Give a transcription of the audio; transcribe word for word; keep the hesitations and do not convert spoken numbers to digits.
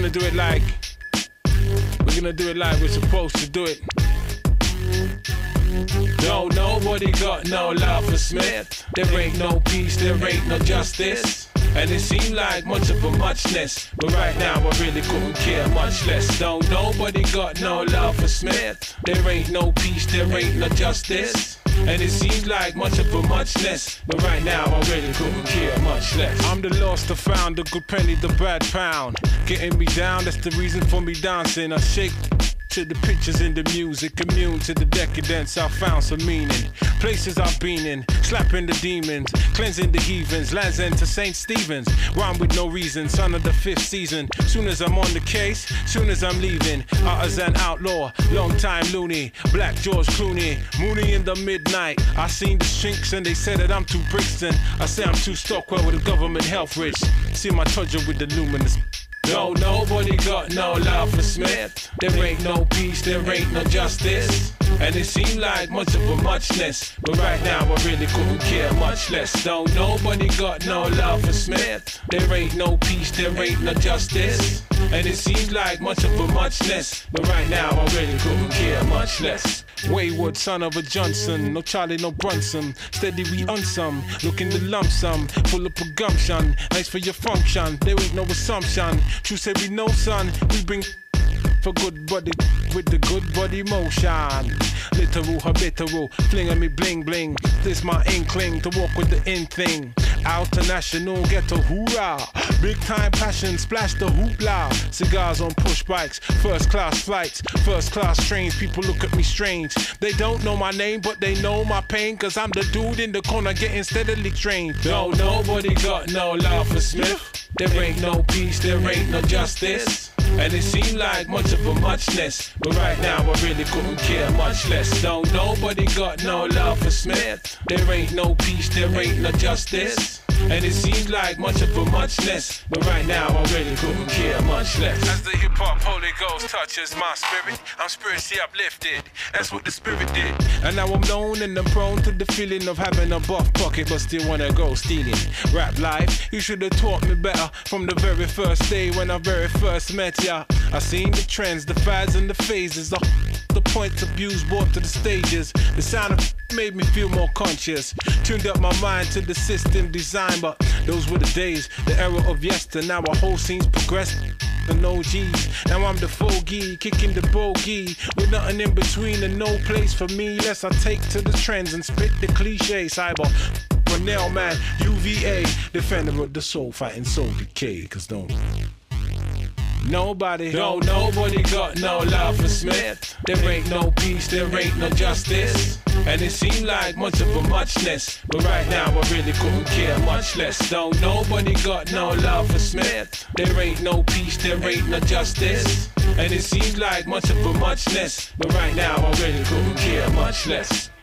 gonna do it like, we're gonna do it like we're supposed to do it. No, nobody got no love for Smith. There ain't no peace, there ain't no justice. And it seemed like much of a muchness, but right now I really couldn't care much less. No, nobody got no love for Smith. There ain't no peace, there ain't no justice. And it seems like much of a muchness, but right now I really couldn't care much less. I'm the lost, the found, the good penny, the bad pound. Getting me down, that's the reason for me dancing. I shake to the pictures in the music, immune to the decadence, I found some meaning. Places I've been in, slapping the demons, cleansing the heathens, lands end to Saint Stephen's. Rhyme with no reason, son of the fifth season. Soon as I'm on the case, soon as I'm leaving, artisan outlaw, long time loony, Black George Clooney, Mooney in the midnight. I seen the shrinks and they said that I'm too Brixton. I say I'm too Stockwell with the government health rich. See my tudger with the luminous. No, nobody got no love for Smith. There ain't no peace, there ain't no justice. And it seemed like much of a muchness, but right now I really couldn't care much less. No, nobody got no love for Smith. There ain't no peace, there ain't no justice. And it seems like much of a muchness, but right now I really couldn't care much less. Wayward son of a Johnson, no Charlie, no Brunson. Steady we on some, looking to lump sum, full of gumption. Nice for your function, there ain't no assumption. True say we know son, we bring for good body with the good body motion. Literal, habitual, flinging me bling bling. This my inkling to walk with the in thing. International ghetto hoorah. Big time passion, splash the hoopla. Cigars on push bikes, first class flights, first class trains. People look at me strange. They don't know my name, but they know my pain. Cause I'm the dude in the corner getting steadily trained. No, nobody got no love for Smith. There ain't no peace, there ain't no justice. And it seemed like much of a muchness, but right now I really couldn't care much less. No, nobody got no love for Smith. There ain't no peace, there ain't no justice. And it seems like much of a muchness, but right now I really couldn't care much less. As the hip-hop Holy Ghost touches my spirit, I'm spiritually uplifted. That's what the spirit did. And now I'm known and I'm prone to the feeling of having a buff pocket, but still wanna go stealing. Rap life, you should have taught me better from the very first day when I very first met ya. I seen the trends, the fads and the phases, the, the points of views brought to the stages. The sound of made me feel more conscious. Tuned up my mind to the system design, but those were the days, the era of yester. Now our whole scene's progressed. The O Gs, now I'm the fogey, kicking the bogey, with nothing in between and no place for me. Less I take to the trends and spit the cliche. Cyber, Brunel man, U V A, defender of the soul, fighting soul decay. Cause don't Nobody, no, nobody got no love for Smith. There ain't no peace, there ain't no justice. And it seemed like much of a muchness, but right now I really couldn't care much less. No, nobody got no love for Smith. There ain't no peace, there ain't no justice. And it seems like much of a muchness, but right now I really couldn't care much less.